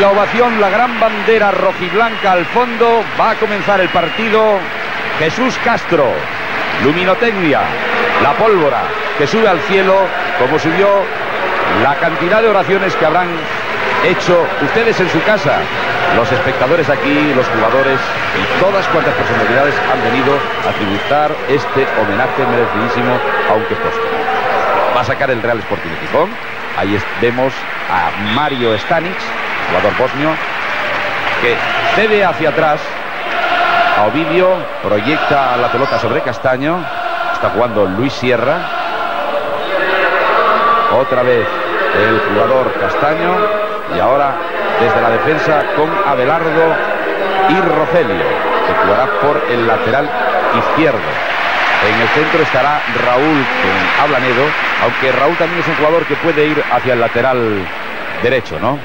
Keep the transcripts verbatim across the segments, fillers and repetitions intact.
la ovación, la gran bandera rojiblanca al fondo, va a comenzar el partido. Jesús Castro, luminotecnia, la pólvora que sube al cielo, como subió la cantidad de oraciones que habrán hecho ustedes en su casa, los espectadores aquí, los jugadores y todas cuantas personalidades han venido a tributar este homenaje merecidísimo, aunque póstumo. Va a sacar el Real Sporting de Gijón. Ahí vemos a Mario Stanic, jugador bosnio, que cede hacia atrás a Ovidio, proyecta la pelota sobre Castaño. Está jugando Luis Sierra. Otra vez el jugador Castaño. Y ahora desde la defensa con Abelardo y Rogelio, que jugará por el lateral izquierdo. En el centro estará Raúl con Ablanedo, aunque Raúl también es un jugador que puede ir hacia el lateral derecho, ¿no?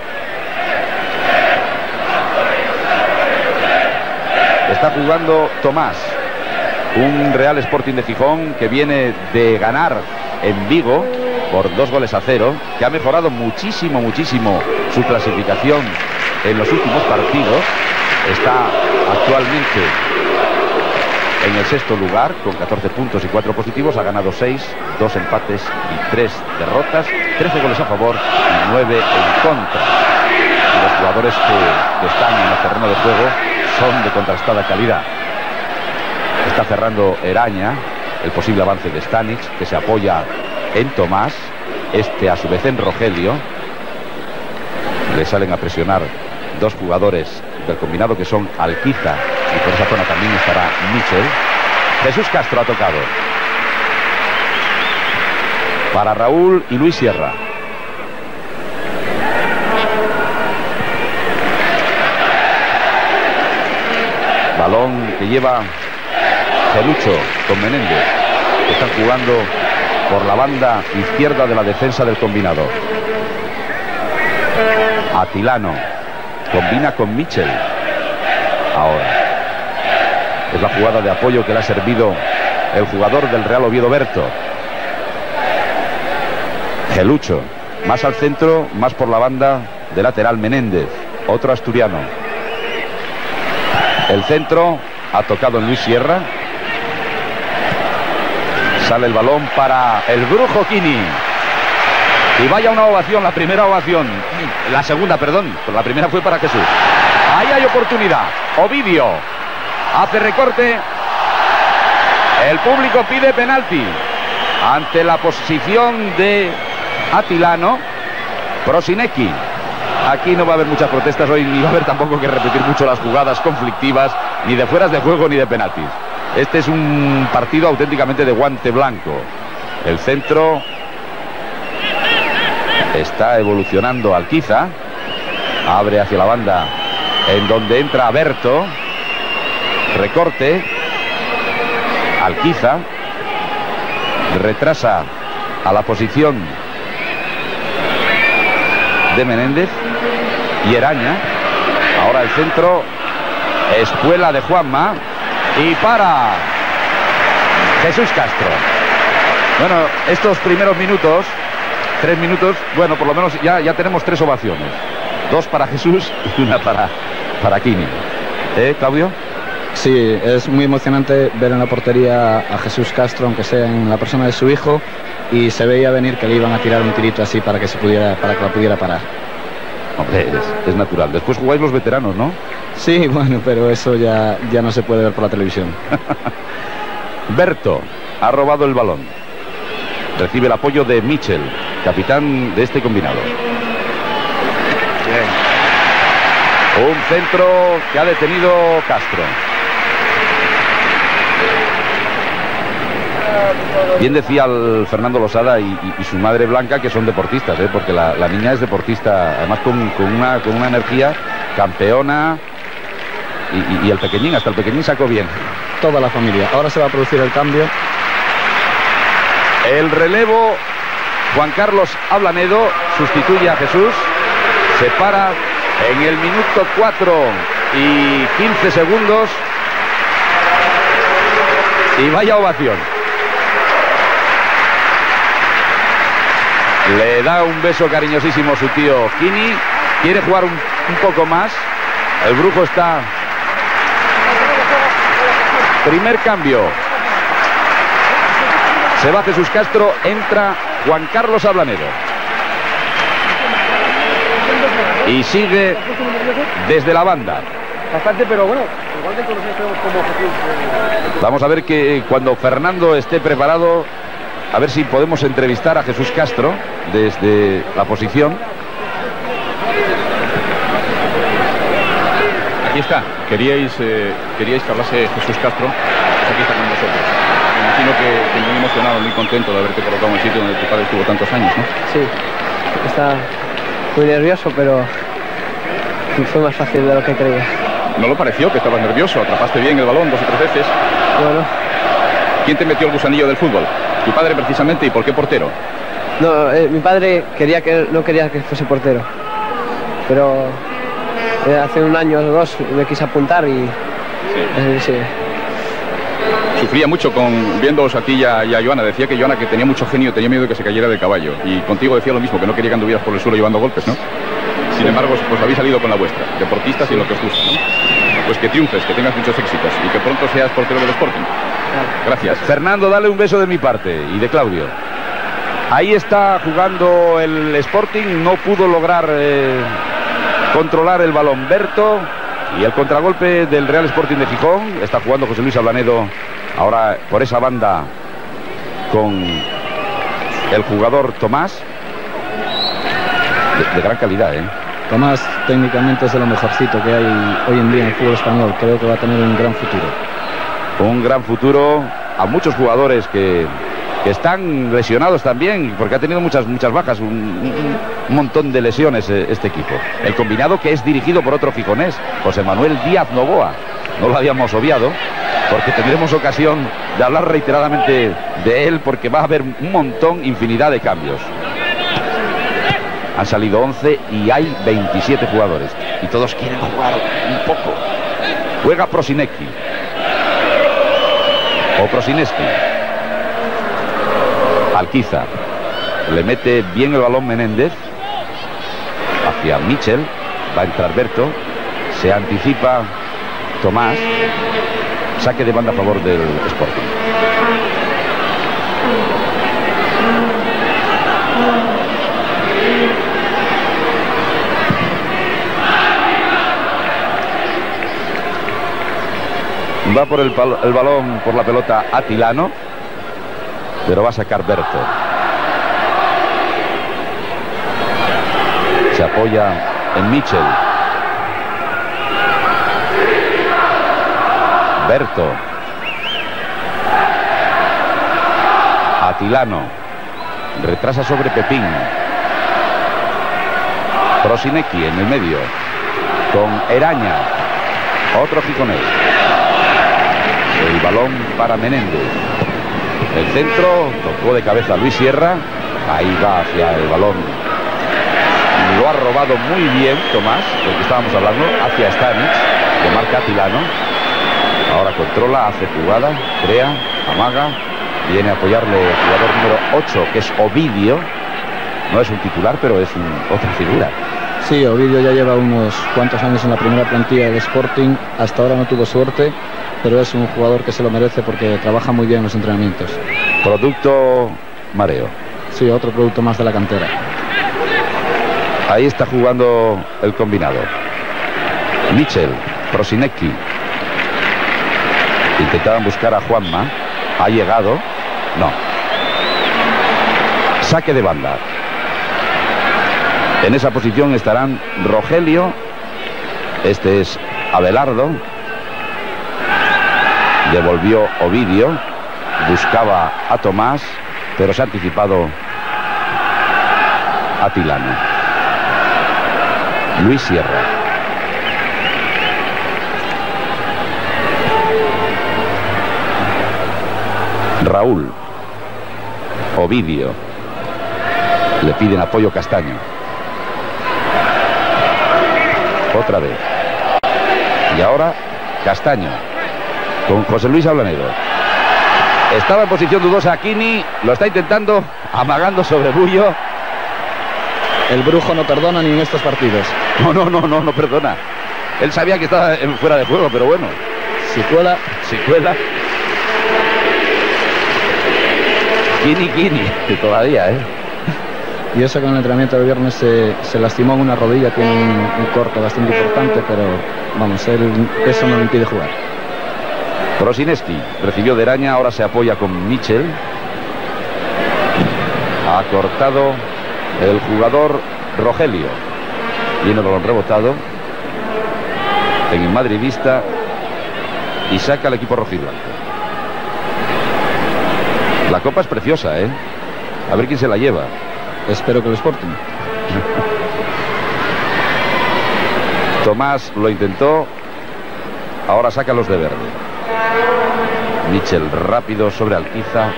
Está jugando Tomás, un Real Sporting de Gijón que viene de ganar en Vigo por dos goles a cero, que ha mejorado muchísimo, muchísimo su clasificación en los últimos partidos. Está actualmente en el sexto lugar con catorce puntos y cuatro positivos. Ha ganado seis, dos empates y tres derrotas, trece goles a favor y nueve en contra. Y los jugadores que, que están en el terreno de juego son de contrastada calidad. Está cerrando Eraña el posible avance de Stanic, que se apoya en Tomás, este a su vez en Rogelio. Le salen a presionar dos jugadores del combinado que son Alquiza, y por esa zona también estará Michel. Jesús Castro ha tocado para Raúl y Luis Sierra. Balón que lleva Gelucho con Menéndez, que están jugando por la banda izquierda de la defensa del combinado. Atilano combina con Michel. Ahora es la jugada de apoyo que le ha servido el jugador del Real Oviedo, Berto. Gelucho, más al centro, más por la banda de lateral Menéndez, otro asturiano. El centro ha tocado en Luis Sierra. Sale el balón para el Brujo Kini. Y vaya una ovación, la primera ovación. La segunda, perdón. La primera fue para Jesús. Ahí hay oportunidad. Ovidio hace recorte. El público pide penalti ante la posición de Atilano. Prosinecki. Aquí no va a haber muchas protestas hoy, ni va a haber tampoco que repetir mucho las jugadas conflictivas, ni de fueras de juego ni de penaltis. Este es un partido auténticamente de guante blanco. El centro está evolucionando Alquiza. Abre hacia la banda en donde entra Berto. Recorte. Alquiza retrasa a la posición de Menéndez y Eraña. Ahora el centro, espuela de Juanma y para Jesús Castro. Bueno, estos primeros minutos, tres minutos, bueno, por lo menos ya, ya tenemos tres ovaciones. Dos para Jesús y una para, para Kini. ¿Eh, Claudio? Sí, es muy emocionante ver en la portería a Jesús Castro, aunque sea en la persona de su hijo, y se veía venir que le iban a tirar un tirito así para que se pudiera, para que la pudiera parar. Hombre, es, es natural. Después jugáis los veteranos, ¿no? Sí, bueno, pero eso ya, ya no se puede ver por la televisión. Berto ha robado el balón. Recibe el apoyo de Michel, capitán de este combinado. Bien. Un centro que ha detenido Castro. Bien decía el Fernando Losada y, y, y su madre Blanca que son deportistas, ¿eh? Porque la, la niña es deportista, además con, con, una, con una energía, campeona, y, y, y el pequeñín, hasta el pequeñín sacó bien. Toda la familia. Ahora se va a producir el cambio. El relevo, Juan Carlos Ablanedo sustituye a Jesús, se para en el minuto cuatro y quince segundos y vaya ovación. Le da un beso cariñosísimo su tío Kini. Quiere jugar un un poco más. El Brujo está. Primer cambio. Se va Jesús Castro, entra Juan Carlos Ablanedo. Y sigue desde la banda. Bastante, pero bueno, igual de conocer como Jesús. Vamos a ver que cuando Fernando esté preparado, a ver si podemos entrevistar a Jesús Castro desde la posición. Aquí está. Queríais, eh, queríais que hablase Jesús Castro. Pues aquí está con nosotros. Me imagino que, que muy emocionado, muy contento de haberte colocado en el sitio donde tu padre estuvo tantos años, ¿no? Sí, está muy nervioso, pero fue más fácil de lo que creía. ¿No lo pareció que estabas nervioso? Atrapaste bien el balón dos o tres veces. Bueno. ¿Quién te metió el gusanillo del fútbol? ¿Tu padre precisamente? ¿Y por qué portero? No, eh, mi padre quería que no quería que fuese portero, pero eh, hace un año o dos me quise apuntar y sí. Eh, sí. Sufría mucho con viéndoos a ti y a, y a Joana. Decía que Joana, que tenía mucho genio, tenía miedo de que se cayera del caballo. Y contigo decía lo mismo, que no quería que anduvieras por el suelo llevando golpes, ¿no? Sin embargo, pues habéis salido con la vuestra, deportistas y lo que os gusta, ¿no? Pues que triunfes, que tengas muchos éxitos y que pronto seas portero del Sporting. Gracias. Fernando, dale un beso de mi parte y de Claudio. Ahí está jugando el Sporting, no pudo lograr eh, controlar el balón Berto, y el contragolpe del Real Sporting de Gijón. Está jugando José Luis Ablanedo ahora por esa banda con el jugador Tomás, de, de gran calidad, ¿eh? Tomás técnicamente es de lo mejorcito que hay hoy en día en el fútbol español. Creo que va a tener un gran futuro. Un gran futuro. A muchos jugadores que, que están lesionados también, porque ha tenido muchas, muchas bajas, un, un, un montón de lesiones eh, este equipo. El combinado, que es dirigido por otro gijonés, José Manuel Díaz Novoa. No lo habíamos obviado, porque tendremos ocasión de hablar reiteradamente de él, porque va a haber un montón, infinidad de cambios. Han salido once y hay veintisiete jugadores. Y todos quieren jugar un poco. Juega Prosinecki. O Prosineski. Alquiza. Le mete bien el balón Menéndez. Hacia Michel. Va a entrar Berto. Se anticipa Tomás. Saque de banda a favor del Sporting. Va por el, el balón, por la pelota Atilano, pero va a sacar Berto. Se apoya en Michel. Berto. Atilano. Retrasa sobre Pepín. Prosinecki en el medio. Con Eraña. Otro gijonés. El balón para Menéndez. El centro, tocó de cabeza Luis Sierra. Ahí va hacia el balón. Lo ha robado muy bien Tomás, del que estábamos hablando, hacia Stanic, que marca Atilano. Ahora controla, hace jugada, crea, amaga. Viene a apoyarle el jugador número ocho, que es Ovidio. No es un titular, pero es un, otra figura. Sí, Ovidio ya lleva unos cuantos años en la primera plantilla del Sporting. Hasta ahora no tuvo suerte, pero es un jugador que se lo merece porque trabaja muy bien en los entrenamientos. Producto Mareo. Sí, otro producto más de la cantera. Ahí está jugando el combinado. Michel, Prosinecki. Intentaban buscar a Juanma. Ha llegado. No. Saque de banda. En esa posición estarán Rogelio. Este es Abelardo. Devolvió Ovidio. Buscaba a Tomás, pero se ha anticipado Atilano. Luis Sierra. Raúl. Ovidio. Le piden apoyo Castaño. Otra vez. Y ahora Castaño. Con José Luis Ablanedo. Estaba en posición dudosa Aquini. Lo está intentando. Amagando sobre Bullo. El Brujo no perdona ni en estos partidos. No, no, no, no, no perdona. Él sabía que estaba en fuera de juego, pero bueno. Si cuela. Si cuela. Kini, Kini, todavía, ¿eh? Y eso que en el entrenamiento del viernes se, se lastimó en una rodilla, tiene un, un corte bastante importante, pero vamos, él, eso no le impide jugar. Prosineski recibió de Eraña, ahora se apoya con Michel. Ha cortado el jugador Rogelio. Viene el balón rebotado en el madridista y saca al equipo rojiblanco. La copa es preciosa, ¿eh? A ver quién se la lleva. Espero que el Sporting. Tomás lo intentó. Ahora saca los de verde. Michel rápido sobre Alquiza.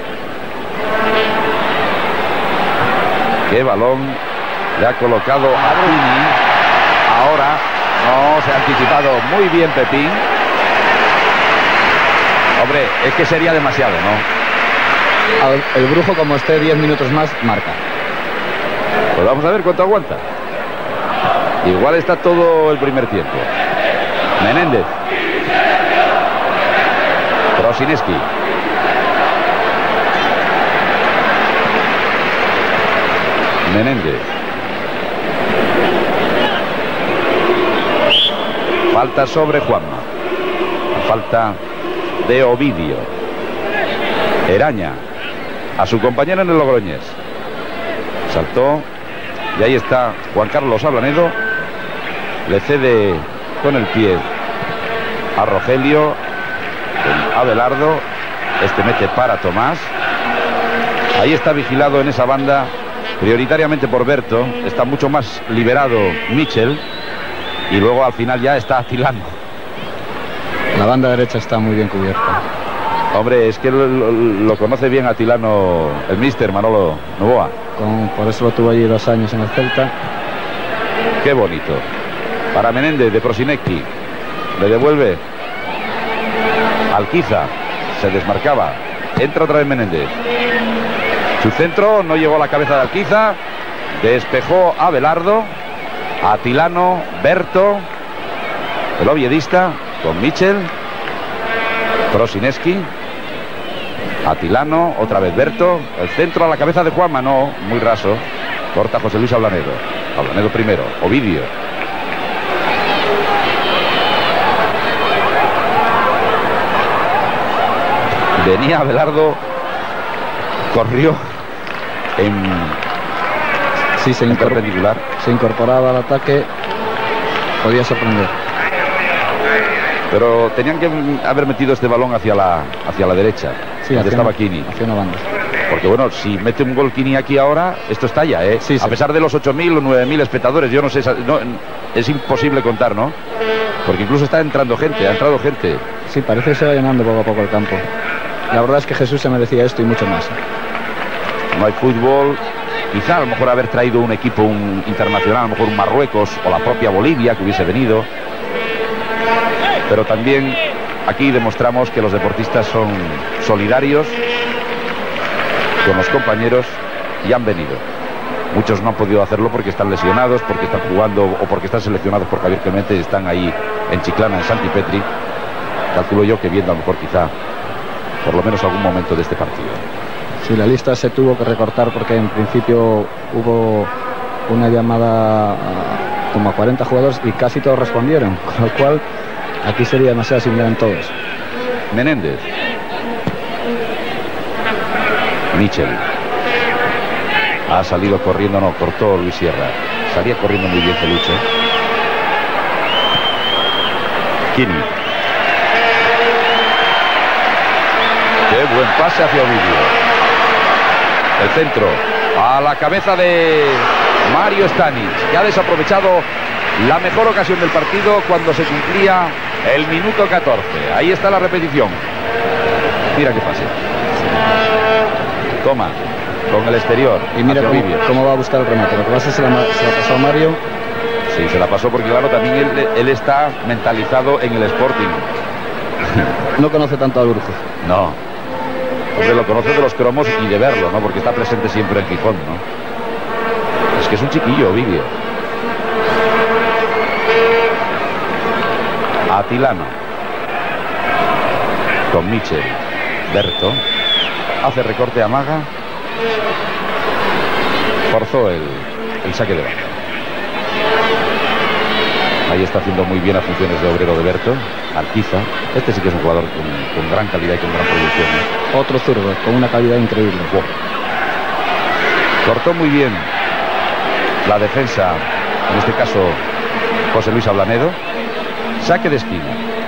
Qué balón le ha colocado a Kini. Ahora no se ha anticipado muy bien Pepín. Hombre, es que sería demasiado, ¿no? El Brujo, como esté diez minutos más, marca. Pues vamos a ver cuánto aguanta. Igual está todo el primer tiempo. Menéndez. Prosineski. Menéndez. Falta sobre Juanma. Falta de Ovidio. Eraña. A su compañero en el Logroñés. Saltó. Y ahí está Juan Carlos Ablanedo. Le cede con el pie a Rogelio. Con Abelardo. Este mete para Tomás. Ahí está vigilado en esa banda, prioritariamente por Berto. Está mucho más liberado Michel. Y luego al final ya está Atilano. La banda derecha está muy bien cubierta. Hombre, es que lo, lo, lo conoce bien Atilano, el míster Manolo Novoa. Con, por eso lo tuvo allí dos años en el Celta. Qué bonito. Para Menéndez de Prosineski. Le devuelve. Alquiza. Se desmarcaba. Entra otra vez Menéndez. Su centro no llegó a la cabeza de Alquiza. Despejó a Abelardo. Atilano, Berto. El oviedista con Michel. Prosineski. Atilano, otra vez Berto. El centro a la cabeza de Juanma, no, muy raso. Corta José Luis Ablanedo. Ablanedo primero. Ovidio. Venía Abelardo. Corrió en, sí, se en incorpor perpendicular. Se incorporaba al ataque. Podía sorprender. Pero tenían que haber metido este balón hacia la, hacia la derecha, sí, donde estaba una, Kini. hacia una banda. Porque bueno, si mete un gol Kini aquí ahora, esto estalla, ¿eh? Sí, sí. A pesar de los ocho mil o nueve mil espectadores, yo no sé, no, es imposible contar, ¿no? Porque incluso está entrando gente, ha entrado gente. Sí, parece que se va llenando poco a poco el campo. La verdad es que Jesús se merecía esto y mucho más. No hay fútbol. Quizá a lo mejor haber traído un equipo un internacional, a lo mejor un Marruecos o la propia Bolivia que hubiese venido. Pero también aquí demostramos que los deportistas son solidarios con los compañeros y han venido. Muchos no han podido hacerlo porque están lesionados, porque están jugando o porque están seleccionados por Javier Clemente y están ahí en Chiclana, en Santipetri. Calculo yo que viendo a lo mejor quizá por lo menos algún momento de este partido. Sí, la lista se tuvo que recortar porque en principio hubo una llamada a, como a cuarenta jugadores y casi todos respondieron, con lo cual aquí sería demasiado similar en todos. Menéndez. Michel. Ha salido corriendo, no, cortó Luis Sierra. Salía corriendo muy bien Feluche. Kini. Qué buen pase hacia Ovidio. El centro a la cabeza de Mario Stanic, que ha desaprovechado la mejor ocasión del partido cuando se cumplía el minuto catorce. Ahí está la repetición. Mira qué pase. Toma con el exterior. Y mira cómo, cómo va a buscar el remate. Lo que pasa es que se la, se la pasó a Mario. Sí, se la pasó porque claro, también él, él está mentalizado en el Sporting. No conoce tanto al Brujo. No. Hombre, lo conoce de los cromos y de verlo, ¿no? Porque está presente siempre en Gijón, ¿no? Es que es un chiquillo, Ovidio. Atilano. Con Michel. Berto. Hace recorte, amaga. Forzó el, el saque de banda. Ahí está haciendo muy bien las funciones de obrero de Berto. Alquiza. Este sí que es un jugador con, con gran calidad y con gran proyección, ¿eh? Otro zurdo, con una calidad increíble. Wow. Cortó muy bien la defensa, en este caso José Luis Ablanedo. Saque de esquina.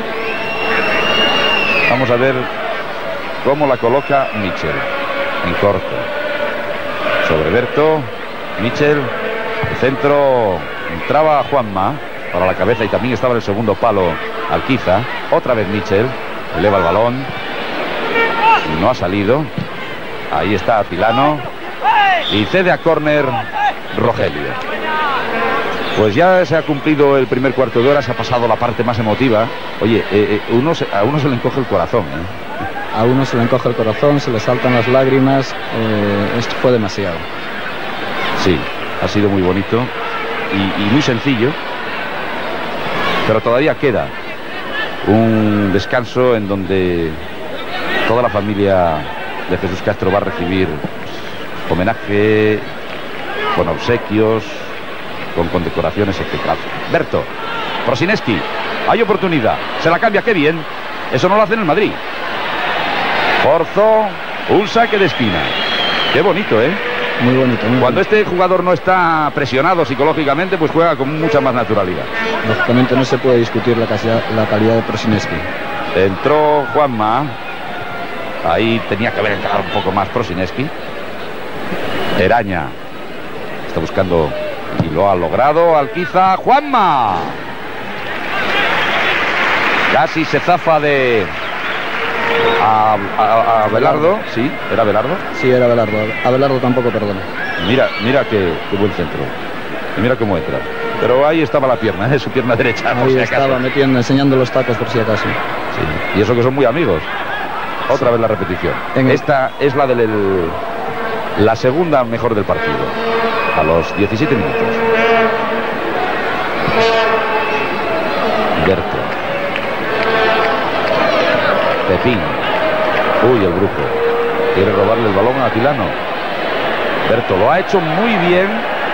Vamos a ver cómo la coloca Michel. En corto. Sobre Berto. Michel. El centro. Entraba Juanma para la cabeza y también estaba en el segundo palo Alquiza. Otra vez Michel. Eleva el balón. No ha salido. Ahí está Atilano. Y cede a córner Rogelio. Pues ya se ha cumplido el primer cuarto de hora. Se ha pasado la parte más emotiva. Oye, eh, eh, uno se, a uno se le encoge el corazón, ¿eh? A uno se le encoge el corazón, se le saltan las lágrimas. Eh, esto fue demasiado. Sí, ha sido muy bonito y, y muy sencillo. Pero todavía queda un descanso en donde toda la familia de Jesús Castro va a recibir homenaje, con obsequios, con condecoraciones, etcétera. Berto, Prosineski, hay oportunidad, se la cambia, qué bien. Eso no lo hacen en Madrid. Forzó un saque de esquina. Qué bonito, ¿eh? Muy bonito. Muy Cuando bonito. este jugador no está presionado psicológicamente, pues juega con mucha más naturalidad. Lógicamente no se puede discutir la calidad, la calidad de Prosineski. Entró Juanma. Ahí tenía que haber entrado un poco más Prosineski. Eraña está buscando y lo ha logrado. Alquiza, Juanma. Casi se zafa de a, a, a Belardo. Sí, era Belardo. Sí, era Belardo. A Belardo tampoco perdona. Mira, mira qué, qué buen centro. Y mira cómo entra. Pero ahí estaba la pierna, ¿eh? Su pierna derecha. Por Ahí si acaso. estaba metiendo, enseñando los tacos por si acaso. Sí. Y eso que son muy amigos. Otra sí. Vez la repetición. En el... Esta es la del el, la segunda mejor del partido. A los diecisiete minutos. Berto. Pepín. Uy, el grupo. Quiere robarle el balón a Atilano. Berto lo ha hecho muy bien.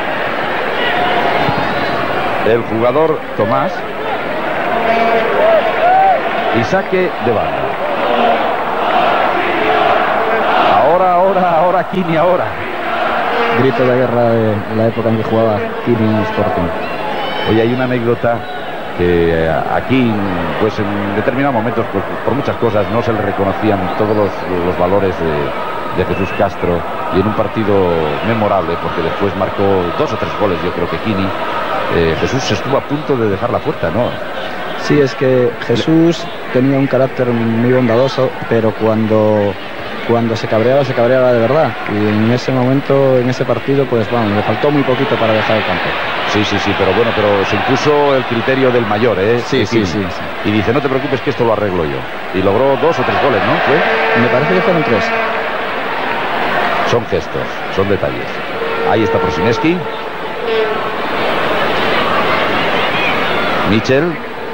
El jugador Tomás. Y saque de banda. Ahora, ahora, ahora, Kini, ahora. Grito de guerra de la época en que jugaba Kini en Sporting. Oye, hay una anécdota que aquí, pues en determinados momentos, pues, por muchas cosas, no se le reconocían todos los, los valores de, de Jesús Castro, y en un partido memorable, porque después marcó dos o tres goles, yo creo que Kini, eh, Jesús estuvo a punto de dejar la puerta, ¿no? Sí, es que Jesús tenía un carácter muy bondadoso, pero cuando, cuando se cabreaba, se cabreaba de verdad. Y en ese momento, en ese partido, pues vamos, le faltó muy poquito para dejar el campo. Sí, sí, sí, pero bueno, pero se impuso el criterio del mayor, ¿eh? Sí, sí, sí, sí. Y dice, no te preocupes que esto lo arreglo yo. Y logró dos o tres goles, ¿no? ¿Fue? Me parece que fueron tres. Son gestos, son detalles. Ahí está Prosineski. Michel.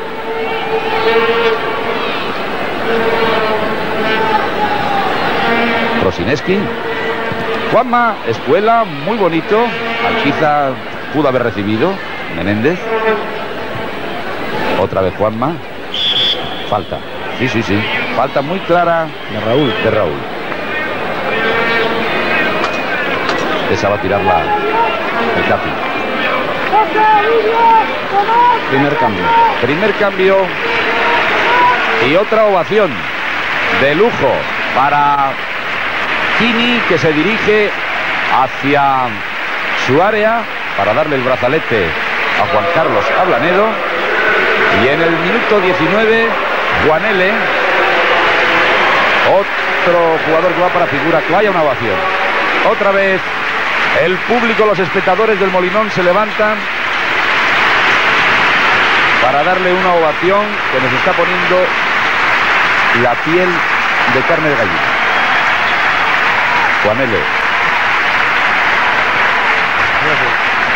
Prosineski. Juanma, Escuela, muy bonito. Alquiza pudo haber recibido. Menéndez. Otra vez Juanma. Falta. Sí, sí, sí. Falta muy clara de Raúl. De Raúl. Esa va a tirar la, el Capi. Primer cambio. Primer cambio. Y otra ovación de lujo para Kini, que se dirige hacia su área para darle el brazalete a Juan Carlos Ablanedo. Y en el minuto diecinueve, Juan L., otro jugador que va para figura, que vaya una ovación. Otra vez el público, los espectadores del Molinón se levantan para darle una ovación que nos está poniendo la piel de carne de gallina. Juan L.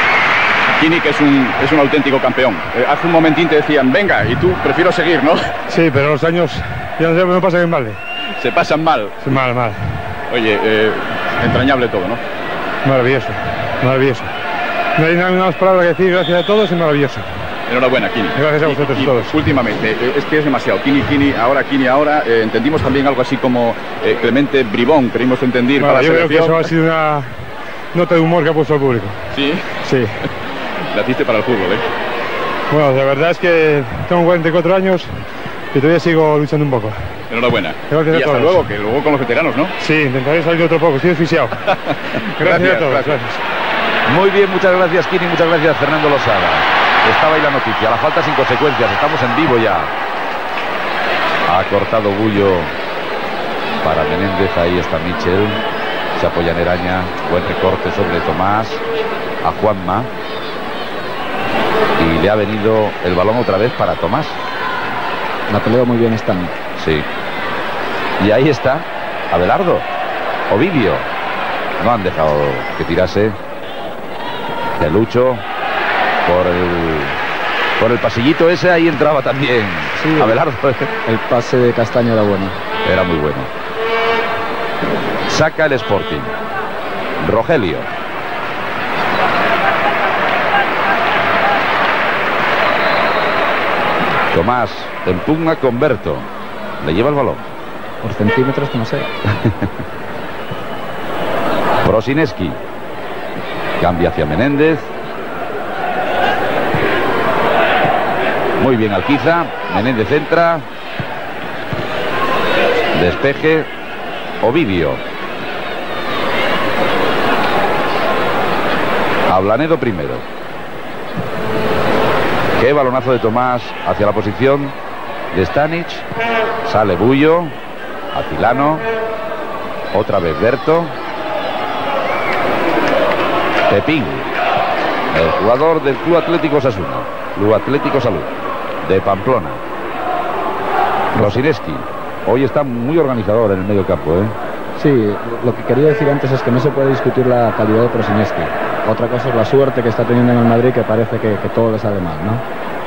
Kini, que es un, es un auténtico campeón. Eh, hace un momentín te decían, venga, y tú prefiero seguir, ¿no? Sí, pero los años ya no sé, me pasa bien mal. Se pasan mal. Sí, mal, mal. Oye, eh, entrañable todo, ¿no? Maravilloso, maravilloso. No hay nada más palabras que decir, gracias a todos y maravilloso. Enhorabuena, Kini. Gracias a vosotros y, y, todos. Últimamente, eh, es que es demasiado. Kini, Kini, ahora, Kini, ahora. Eh, entendimos también algo así como eh, Clemente Bribón, creímos entender Bueno, para yo la creo que eso ha sido una nota de humor que ha puesto el público. Sí. Sí. La hiciste para el fútbol, ¿eh? Bueno, la verdad es que tengo cuarenta y cuatro años y todavía sigo luchando un poco. Enhorabuena. Gracias y a hasta todos. luego, que luego con los veteranos, ¿no? Sí, intentaré salir otro poco, estoy asfixiado. Gracias, Gracias, a todos, gracias. gracias. Muy bien, muchas gracias, Kini, muchas gracias, Fernando Losada. Estaba ahí la noticia, la falta sin consecuencias, estamos en vivo ya. Ha cortado Bullo para Menéndez, ahí está Michel. Se apoya en Eraña, buen recorte sobre Tomás, a Juanma. Y le ha venido el balón otra vez para Tomás. La peleó muy bien Stan. Sí. Y ahí está Abelardo, Ovidio. No han dejado que tirase. Celucho por el por el pasillito ese, ahí entraba también. Sí, Abelardo. El pase de Castaño era bueno. Era muy bueno. Saca el Sporting. Rogelio. Tomás empugna con Berto. Le lleva el balón. Por centímetros que no sé. Prosineski. Cambia hacia Menéndez. Muy bien Alquiza. Menéndez entra. Despeje. Ovidio. Ablanedo primero. Qué balonazo de Tomás hacia la posición de Stanic. Sale Bullo. Atilano. Otra vez Berto. Pepín, el jugador del Club Atlético Osasuna, Club Atlético Salud, de Pamplona. Prosineski, hoy está muy organizador en el medio campo, ¿eh? Sí, lo que quería decir antes es que no se puede discutir la calidad de Prosineski. Otra cosa es la suerte que está teniendo en el Madrid, que parece que, que todo le sale mal, ¿no?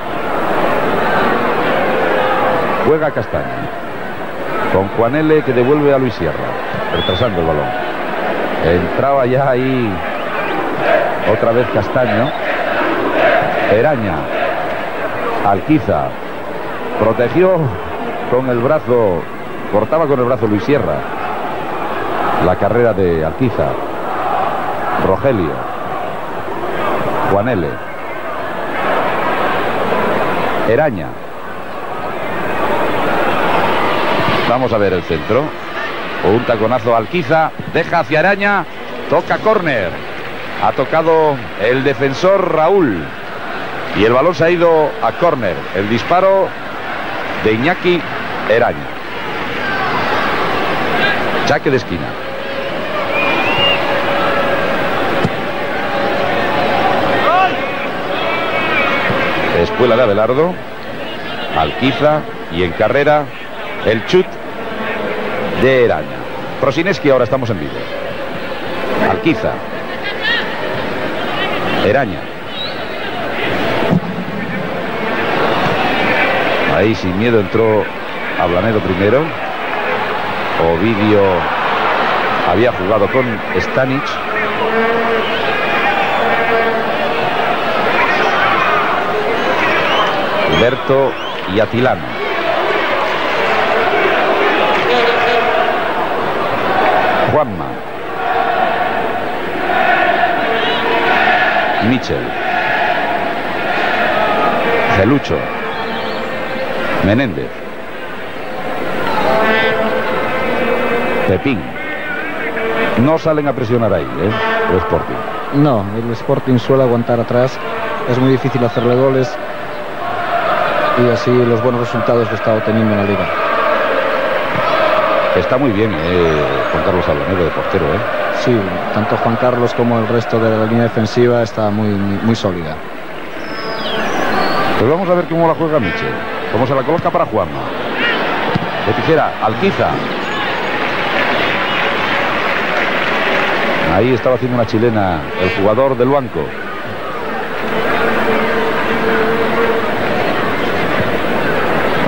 Juega Castaño, con Juan L, que devuelve a Luis Sierra, retrasando el balón. Entraba ya ahí otra vez Castaño. Eraña. Alquiza. Protegió con el brazo, cortaba con el brazo Luis Sierra la carrera de Alquiza. Rogelio. Juan L. Eraña. Vamos a ver el centro. Un taconazo Alquiza. Deja hacia Eraña. Toca córner. Ha tocado el defensor Raúl. Y el balón se ha ido a córner. El disparo de Iñaki Eraña. Saque de esquina. Espuela de Abelardo. Alquiza. Y en carrera el chut de Eraña. Prosineski, ahora estamos en vivo. Alquiza. Eraña. Ahí sin miedo entró Ablanedo primero. Ovidio había jugado con Stanic. Berto y Atilano. Juanma. Michel. Celucho. Menéndez. Pepín. No salen a presionar ahí, ¿eh? El Sporting. No, el Sporting suele aguantar atrás. Es muy difícil hacerle goles. Y así los buenos resultados que está obteniendo en la liga. Está muy bien, eh, Juan Carlos Ablanedo de portero, ¿eh? Sí, tanto Juan Carlos como el resto de la línea defensiva está muy, muy, muy sólida. Pues vamos a ver cómo la juega Michel. Cómo se la coloca para Juanma. De tijera, Alquiza. Ahí estaba haciendo una chilena el jugador del banco.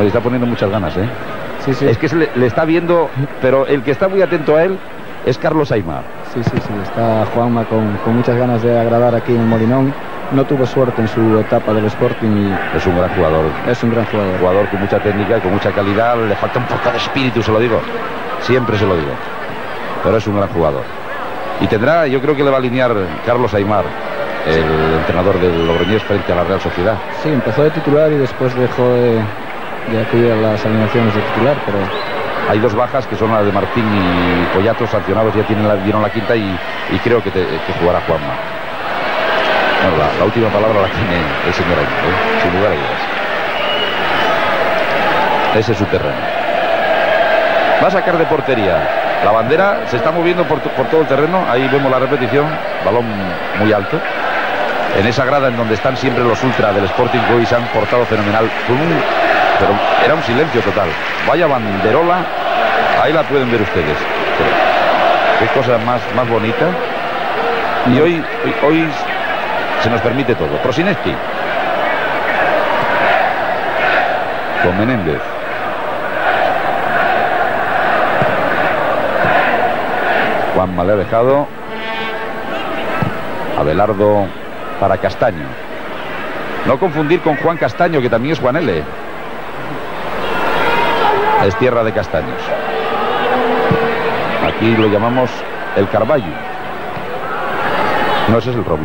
Oye, está poniendo muchas ganas, ¿eh? Sí, sí. Es que se le, le está viendo, pero el que está muy atento a él es Carlos Aimar. Sí, sí, sí. Está Juanma con, con muchas ganas de agradar aquí en el Molinón. No tuvo suerte en su etapa del Sporting y Es un gran jugador. es un gran jugador. Jugador con mucha técnica y con mucha calidad. Le falta un poco de espíritu, se lo digo. Siempre se lo digo. Pero es un gran jugador. Y tendrá, yo creo que le va a alinear Carlos Aimar, el entrenador del Logroñés, frente a la Real Sociedad. Sí, empezó de titular y después dejó de, de acudir a las alineaciones de titular, pero Hay dos bajas que son las de Martín y Collato, sancionados, ya tienen la, dieron la quinta y, y creo que, te, que jugará Juanma. Bueno, la, la última palabra la tiene el señor Aimar, ¿eh? Sin lugar a dudas. Ese es su terreno. Va a sacar de portería. La bandera se está moviendo por, por todo el terreno. Ahí vemos la repetición. Balón muy alto. En esa grada en donde están siempre los ultras del Sporting, que hoy se han portado fenomenal. Con un, pero era un silencio total. Vaya banderola. Ahí la pueden ver ustedes. Qué cosa más, más bonita. Y hoy, hoy, hoy se nos permite todo. Prosineski. Con Menéndez. Juanma le ha dejado. Abelardo para Castaño. No confundir con Juan Castaño, que también es Juan L. Es tierra de castaños. Aquí lo llamamos el Carballo. No, ese es el roble.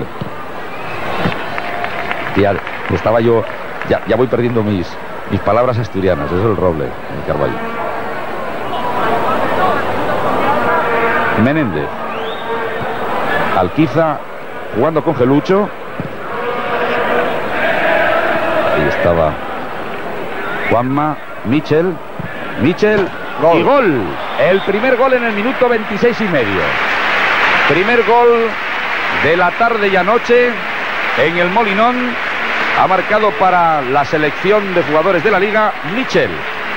Ya estaba yo, ya, ya voy perdiendo mis, mis palabras asturianas. Ese es el roble, el Carballo. Menéndez. Alquiza jugando con Gelucho. Ahí estaba Juanma. Michel. Michel. Gol. Y gol. El primer gol en el minuto veintiséis y medio. Primer gol de la tarde y anoche en el Molinón. Ha marcado para la selección de jugadores de la Liga Michel.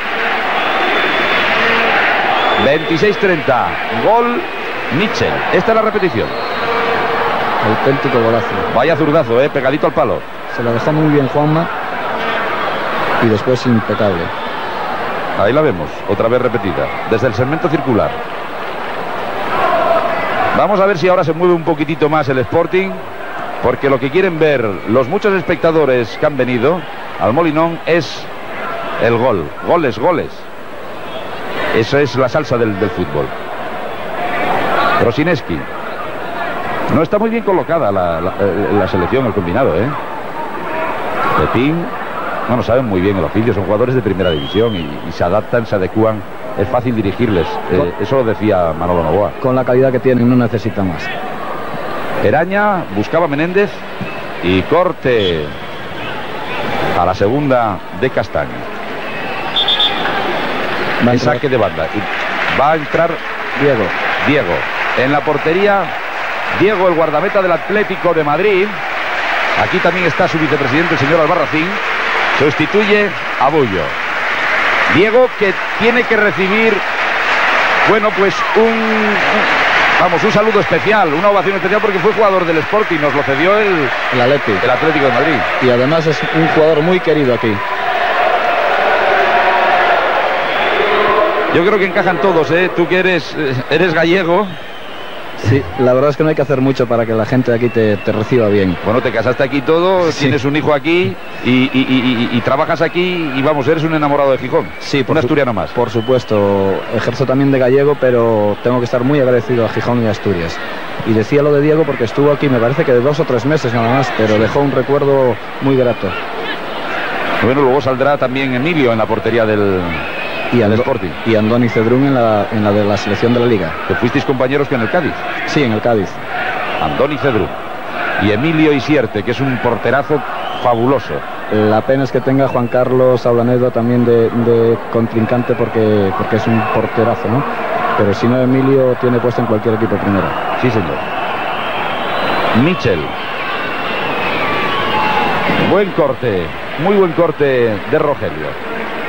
veintiséis treinta. Gol Michel. Esta es la repetición. auténtico golazo. Vaya zurdazo, eh, pegadito al palo. Se la dejó muy bien Juanma y después impecable. Ahí la vemos, otra vez repetida, desde el segmento circular. Vamos a ver si ahora se mueve un poquitito más el Sporting, porque lo que quieren ver los muchos espectadores que han venido al Molinón es el gol. Goles, goles. Esa es la salsa del, del fútbol. Prosineski. No está muy bien colocada la, la, la selección, el combinado, ¿eh? Pepín. Bueno, saben muy bien el oficio, son jugadores de primera división y, y se adaptan, se adecúan. Es fácil dirigirles. Eh, eso lo decía Manolo Novoa. Con la calidad que tienen no necesita más. Eraña buscaba a Menéndez y corte a la segunda de Castaño. Va a entrar, saque de banda. Y va a entrar Diego. Diego. En la portería, Diego, el guardameta del Atlético de Madrid. Aquí también está su vicepresidente, el señor Albarracín. Sustituye a Bullo. Diego, que tiene que recibir, bueno, pues un, un, vamos, un saludo especial, una ovación especial, porque fue jugador del Sporting, nos lo cedió el, el Atlético. el Atlético de Madrid. Y además es un jugador muy querido aquí. Yo creo que encajan todos, ¿eh? Tú que eres, eres gallego. Sí, la verdad es que no hay que hacer mucho para que la gente de aquí te, te reciba bien. Bueno, te casaste aquí todo, sí. Tienes un hijo aquí y, y, y, y, y trabajas aquí y vamos, eres un enamorado de Gijón. Sí, un asturiano más. Por supuesto, ejerzo también de gallego, pero tengo que estar muy agradecido a Gijón y a Asturias. Y decía lo de Diego porque estuvo aquí, me parece que de dos o tres meses nada más, pero dejó un recuerdo muy grato. Bueno, luego saldrá también Emilio en la portería del... Y, Ando Sporting. y Andoni Cedrún en la, en la de la selección de la Liga. ¿Que fuisteis compañeros que en el Cádiz? Sí, en el Cádiz. Andoni Cedrún. Y Emilio Isierte, que es un porterazo fabuloso. La pena es que tenga Juan Carlos Ablanedo también de, de contrincante porque, porque es un porterazo, ¿no? Pero si no, Emilio tiene puesto en cualquier equipo primero. Sí, señor. Michel. Buen corte, muy buen corte de Rogelio.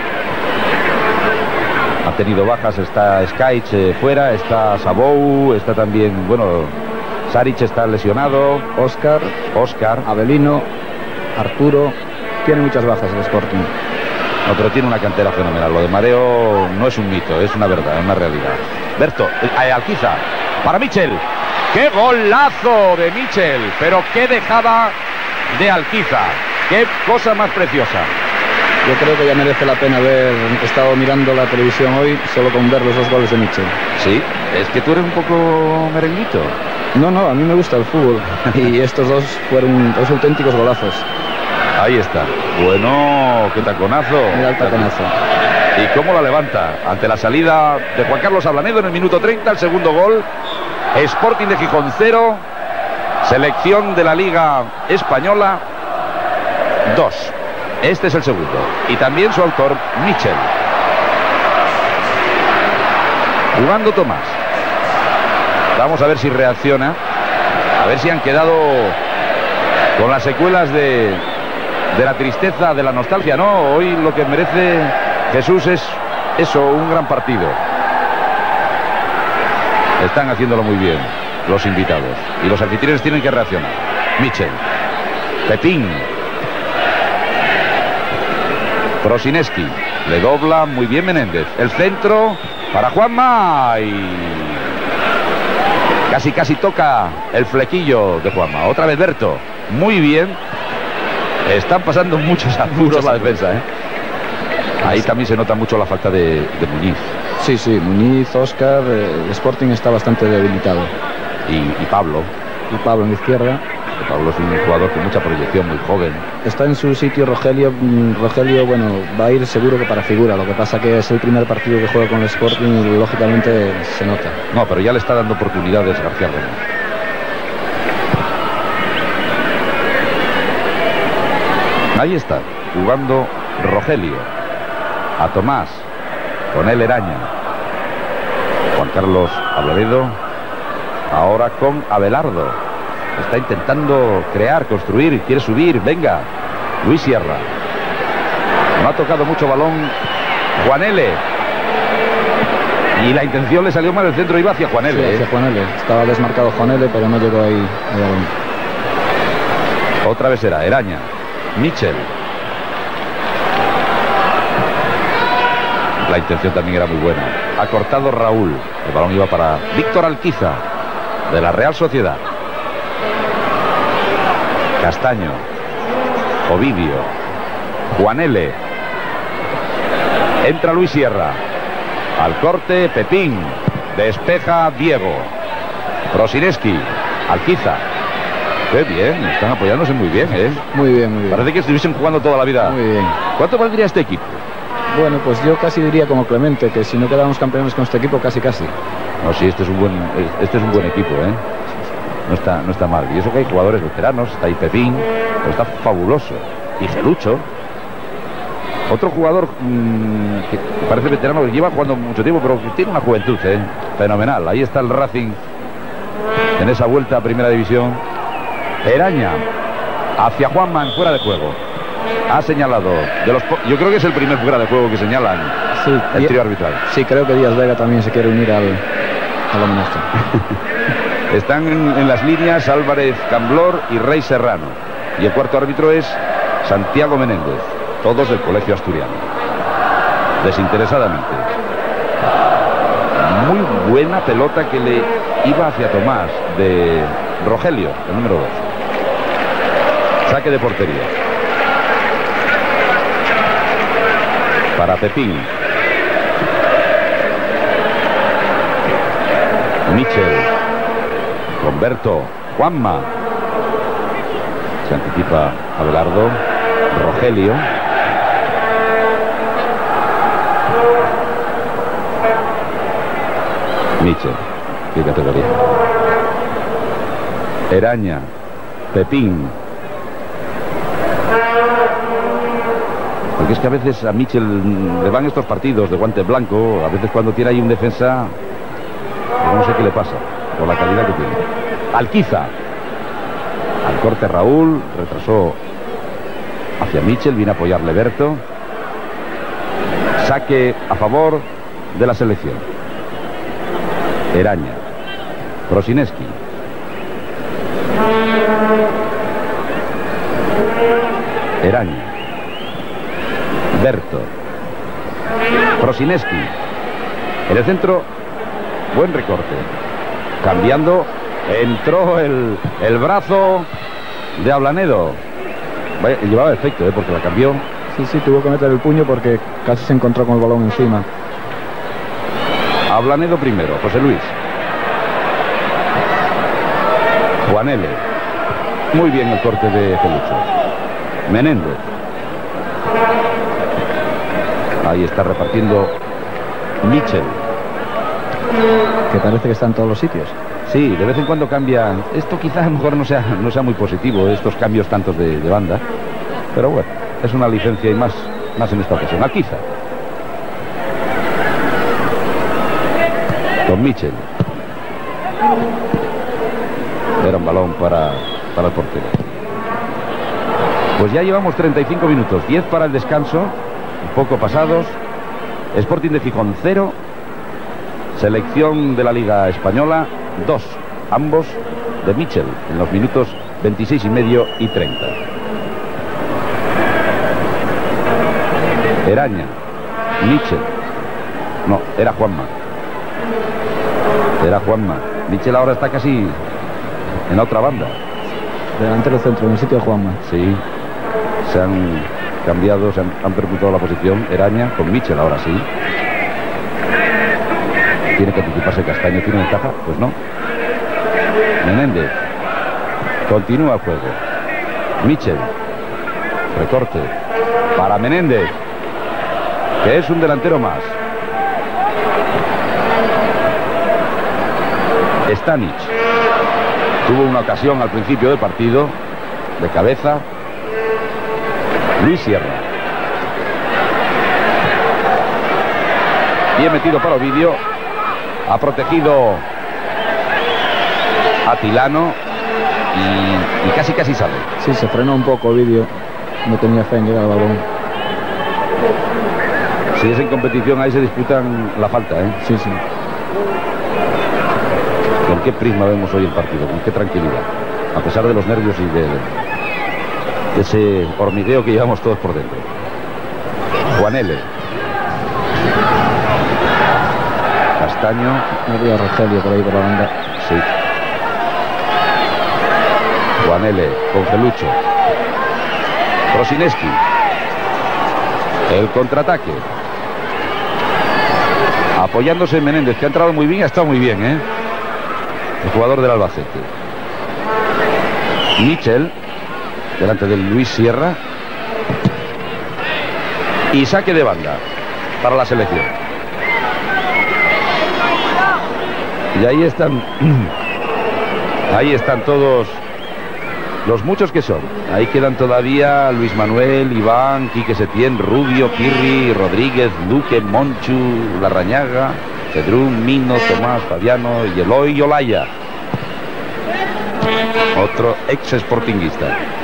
Ha tenido bajas, está Skaich eh, fuera, está Sabou, está también, bueno, Saric está lesionado, Óscar, Óscar, Avelino, Arturo, tiene muchas bajas el Sporting. No, pero tiene una cantera fenomenal. Lo de Mareo no es un mito, es una verdad, es una realidad. Berto, eh, Alquiza, para Michel. ¡Qué golazo de Michel! Pero qué dejada de Alquiza. ¡Qué cosa más preciosa! Yo creo que ya merece la pena haber estado mirando la televisión hoy solo con ver los dos goles de Michel. Sí, es que tú eres un poco merenguito. No, no, a mí me gusta el fútbol. Y estos dos fueron dos auténticos golazos. Ahí está. Bueno, qué taconazo. Mira el taconazo. ¿Y cómo la levanta? Ante la salida de Juan Carlos Ablanedo en el minuto treinta, el segundo gol. Sporting de Gijón cero. Selección de la Liga Española dos. Este es el segundo. Y también su autor, Michel. Jugando Tomás. Vamos a ver si reacciona. A ver si han quedado con las secuelas de, de la tristeza, de la nostalgia. No, hoy lo que merece Jesús es eso, un gran partido. Están haciéndolo muy bien los invitados. Y los anfitriones tienen que reaccionar. Michel. Pepín. Prosineski. Le dobla muy bien Menéndez. El centro para Juanma. Y casi, casi toca el flequillo de Juanma. Otra vez Berto. Muy bien. Están pasando muchos apuros la defensa, ¿eh? Ahí también se nota mucho la falta de, de Muñiz. Sí, sí, Muñiz, Óscar, eh, el Sporting está bastante debilitado. Y, y Pablo. Y Pablo en la izquierda. Pablo es un jugador con mucha proyección, muy joven. Está en su sitio Rogelio. Rogelio, bueno, va a ir seguro que para figura. Lo que pasa que es el primer partido que juega con el Sporting y lógicamente se nota. No, pero ya le está dando oportunidades García Ramos. Ahí está, jugando Rogelio. A Tomás. Con él Eraña. Juan Carlos Ablanedo. Ahora con Abelardo. Está intentando crear, construir, quiere subir. Venga, Luis Sierra. No ha tocado mucho balón Juan L. Y la intención le salió mal, el centro iba hacia Juan L. Sí, hacia Juan L. Estaba desmarcado Juan L, pero no llegó ahí el balón. Otra vez era Eraña. Michel. La intención también era muy buena. Ha cortado Raúl. El balón iba para Víctor Alquiza, de la Real Sociedad. Castaño. Ovidio. Juan L. Entra Luis Sierra. Al corte, Pepín. Despeja Diego. Prosineski. Alquiza. Qué bien, están apoyándose muy bien, ¿eh? Muy bien, muy bien. Parece que estuviesen jugando toda la vida. Muy bien. ¿Cuánto valdría este equipo? Bueno, pues yo casi diría como Clemente, que si no quedamos campeones con este equipo, casi casi. No, sí, este es un buen, este es un buen equipo, ¿eh? No está, no está mal. Y eso que hay jugadores veteranos, está ahí Pepín, pero está fabuloso. Y Gelucho. Otro jugador mmm, que parece veterano, que lleva jugando mucho tiempo, pero que tiene una juventud, ¿eh? Fenomenal. Ahí está el Racing en esa vuelta a Primera División. Eraña hacia Juanman, fuera de juego. Ha señalado de los, yo creo que es el primer fuera de juego que señalan, sí, el trío arbitral. Sí, creo que Díaz Vega también se quiere unir al, al homenaje. Están en, en las líneas Álvarez Camblor y Rey Serrano, y el cuarto árbitro es Santiago Menéndez, todos del Colegio Asturiano. Desinteresadamente. Muy buena pelota que le iba hacia Tomás, de Rogelio, el número dos. Saque de portería para Pepín. Michel. Roberto. Juanma. Se anticipa Abelardo. Rogelio. Michel. Qué categoría. Eraña. Pepín. Porque es que a veces a Michel le van estos partidos de guante blanco, a veces cuando tiene ahí un defensa, no sé qué le pasa, por la calidad que tiene. Alquiza. Al corte Raúl, retrasó hacia Michel, viene a apoyarle Berto. Saque a favor de la selección. Eraña. Prosineski. Eraña. Berto. Prosineski. En el centro, buen recorte. Cambiando, entró el, el brazo de Ablanedo. Vaya, llevaba efecto, ¿eh? Porque la cambió. Sí, sí, tuvo que meter el puño porque casi se encontró con el balón encima. Ablanedo primero, José Luis. Juan L. Muy bien el corte de Felucho. Menéndez. Ahí está repartiendo Michel. Que parece que está en todos los sitios. Sí, de vez en cuando cambia. Esto quizás a lo mejor no sea, no sea muy positivo, estos cambios tantos de, de banda. Pero bueno, es una licencia y más, más en esta ocasión. Alquiza. Con Michel. Era un balón para, para el portero. Pues ya llevamos treinta y cinco minutos, diez para el descanso, un poco pasados. Sporting de Gijón cero, selección de la Liga Española dos, ambos de Michel en los minutos veintiséis y medio y treinta. Eraña, Michel, no, era Juanma. Era Juanma. Michel ahora está casi en la otra banda. Delantero centro, en el sitio de Juanma. Sí, se han cambiado, se han, han permutado la posición. Eraña con Michel ahora sí. Tiene que anticiparse Castaño, ¿tiene ventaja? Pues no. Menéndez. Continúa el juego. Michel. Recorte. Para Menéndez, que es un delantero más. Stanic. Tuvo una ocasión al principio del partido, de cabeza. Luis Sierra. Bien metido para Ovidio. Ha protegido a Tilano y, y casi casi sale. Sí, se frenó un poco Ovidio. No tenía fe en llegar al balón. Si es en competición, ahí se disputan la falta, ¿eh? Sí, sí. ¿Con qué prisma vemos hoy el partido? ¿Con qué tranquilidad? A pesar de los nervios y de, de ese hormigueo que llevamos todos por dentro. Juan L. Castaño. Había Rogelio por ahí por la banda. Sí. Juan L. con Felucho. Prosineski. El contraataque. Apoyándose en Menéndez, que ha entrado muy bien, ha estado muy bien, ¿eh? El jugador del Albacete. Michel, delante de Luis Sierra. Y saque de banda para la selección. Y ahí están, ahí están todos los muchos que son. Ahí quedan todavía Luis Manuel, Iván, Quique Setién, Rubio, Pirri, Rodríguez, Luque, Monchu, Larrañaga, Cedrún, Mino, Tomás, Fabiano y Eloy Olaya. Otro ex sportinguista.